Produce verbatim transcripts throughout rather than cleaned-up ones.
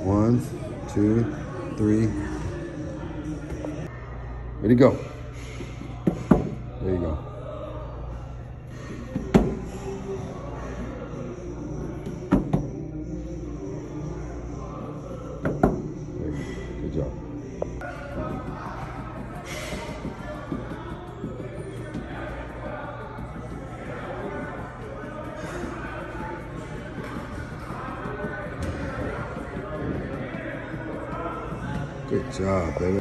One, two, three. Ready, go. There you go. There you go. Good job. Good job, baby.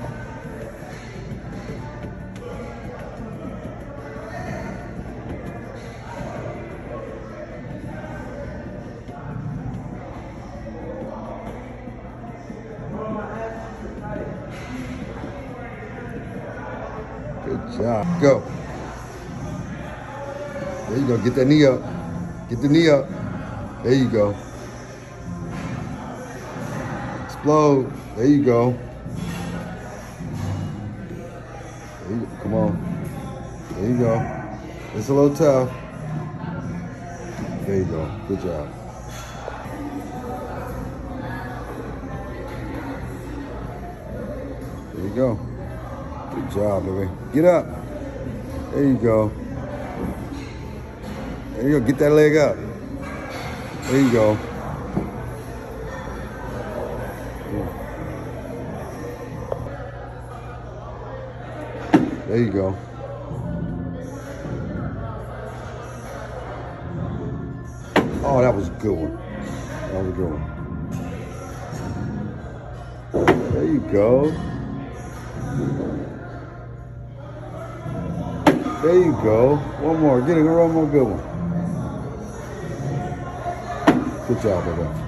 Good job. Go. There you go. Get that knee up. Get the knee up. There you go. Explode. There you go. There you go. Come on. There you go. It's a little tough. There you go. Good job. There you go. Good job, baby. Get up. There you go. There you go. Get that leg up. There you go. There you go. Oh, that was a good one. That was a good one. There you go. There you go. One more. Get it. One more good one. Good job, baby.